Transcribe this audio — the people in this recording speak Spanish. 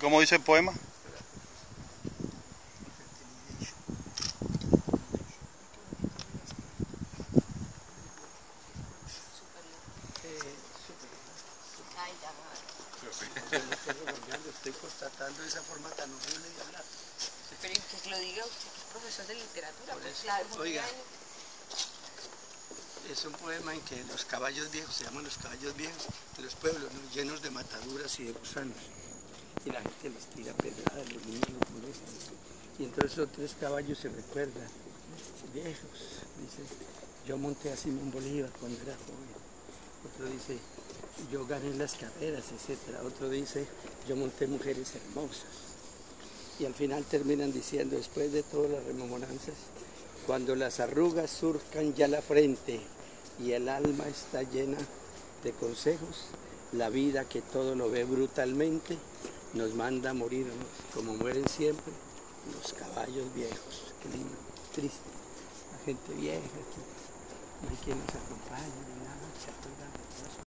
¿Cómo dice el poema? Estoy constatando esa forma tan horrible de hablar. Pero que lo diga usted, que es profesor de literatura. Pues, claro, oiga, es un poema en que los caballos viejos, se llaman los caballos viejos, de los pueblos, ¿no?, llenos de mataduras y de gusanos. Y la gente les tira pedradas, los niños los molestan. Y entonces los tres caballos se recuerdan, viejos, dicen, yo monté a Simón Bolívar cuando era joven. Otro dice, yo gané las carreras, etc. Otro dice, yo monté mujeres hermosas. Y al final terminan diciendo, después de todas las rememoranzas, cuando las arrugas surcan ya la frente y el alma está llena de consejos, la vida que todo lo ve brutalmente nos manda a morirnos, como mueren siempre los caballos viejos. Qué lindo, triste, la gente vieja, aquí no hay quien nos acompañe, ni nada, se acuerdan de todo eso.